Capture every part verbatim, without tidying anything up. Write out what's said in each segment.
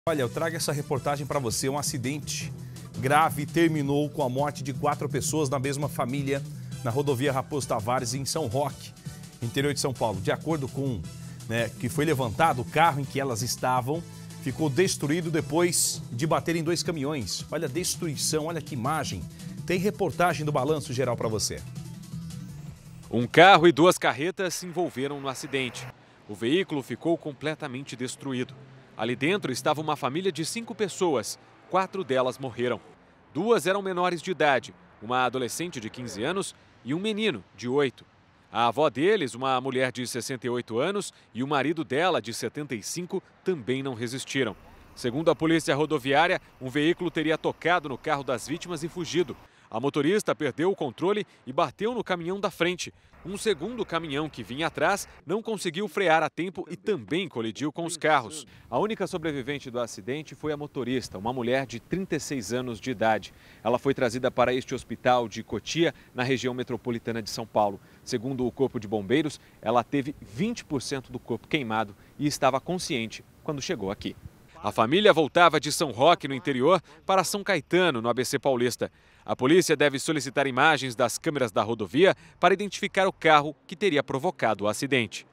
Olha, eu trago essa reportagem para você. Um acidente grave terminou com a morte de quatro pessoas na mesma família na rodovia Raposo Tavares, em São Roque, interior de São Paulo. De acordo com né, que foi levantado, o carro em que elas estavam ficou destruído depois de bater em dois caminhões. Olha a destruição, olha que imagem. Tem reportagem do Balanço Geral para você. Um carro e duas carretas se envolveram no acidente. O veículo ficou completamente destruído. Ali dentro estava uma família de cinco pessoas. Quatro delas morreram. Duas eram menores de idade, uma adolescente de quinze anos e um menino de oito. A avó deles, uma mulher de sessenta e oito anos, e o marido dela, de setenta e cinco, também não resistiram. Segundo a polícia rodoviária, um veículo teria tocado no carro das vítimas e fugido. A motorista perdeu o controle e bateu no caminhão da frente. Um segundo caminhão que vinha atrás não conseguiu frear a tempo e também colidiu com os carros. A única sobrevivente do acidente foi a motorista, uma mulher de trinta e seis anos de idade. Ela foi trazida para este hospital de Cotia, na região metropolitana de São Paulo. Segundo o Corpo de Bombeiros, ela teve vinte por cento do corpo queimado e estava consciente quando chegou aqui. A família voltava de São Roque, no interior, para São Caetano, no A B C Paulista. A polícia deve solicitar imagens das câmeras da rodovia para identificar o carro que teria provocado o acidente.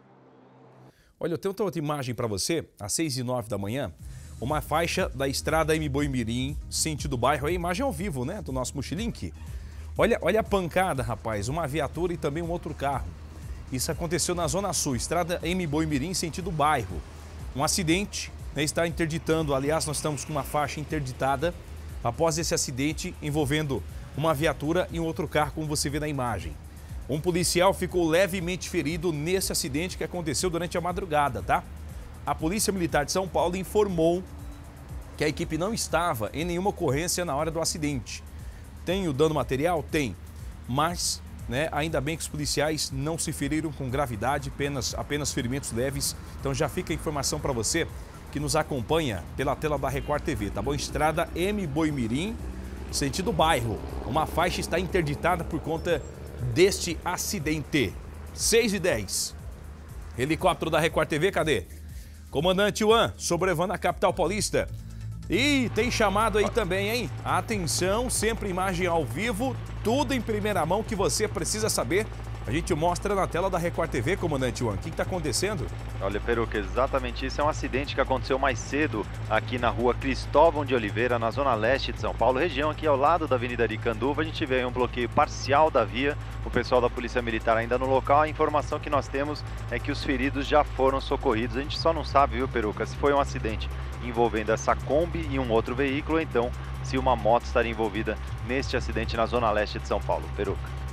Olha, eu tenho outra imagem para você, às seis e nove da manhã, uma faixa da estrada M. Boi-mirim, sentido bairro, é a imagem ao vivo, né, do nosso Mochilink. Olha, olha a pancada, rapaz, uma viatura e também um outro carro. Isso aconteceu na Zona Sul, estrada M. Boi-mirim, sentido bairro. Um acidente né, está interditando, aliás, nós estamos com uma faixa interditada após esse acidente envolvendo uma viatura e um outro carro, como você vê na imagem. Um policial ficou levemente ferido nesse acidente que aconteceu durante a madrugada, tá? A Polícia Militar de São Paulo informou que a equipe não estava em nenhuma ocorrência na hora do acidente. Tem o dano material? Tem. Mas, né, ainda bem que os policiais não se feriram com gravidade, apenas, apenas ferimentos leves. Então já fica a informação para você que nos acompanha pela tela da Record T V, tá bom? Estrada M. Boi-mirim, sentido bairro. Uma faixa está interditada por conta deste acidente. seis e dez. Helicóptero da Record T V, cadê? Comandante Juan, sobrevando a capital paulista. E tem chamado aí também, hein? Atenção, sempre imagem ao vivo, tudo em primeira mão que você precisa saber. A gente mostra na tela da Record T V, comandante Juan. O que está acontecendo? Olha, Peruca, exatamente isso. É um acidente que aconteceu mais cedo aqui na rua Cristóvão de Oliveira, na zona leste de São Paulo, região aqui ao lado da Avenida Aricanduva. A gente vê aí um bloqueio parcial da via. O pessoal da Polícia Militar ainda no local. A informação que nós temos é que os feridos já foram socorridos. A gente só não sabe, viu, Peruca, se foi um acidente envolvendo essa Kombi e um outro veículo, ou então se uma moto estaria envolvida neste acidente na zona leste de São Paulo. Peruca.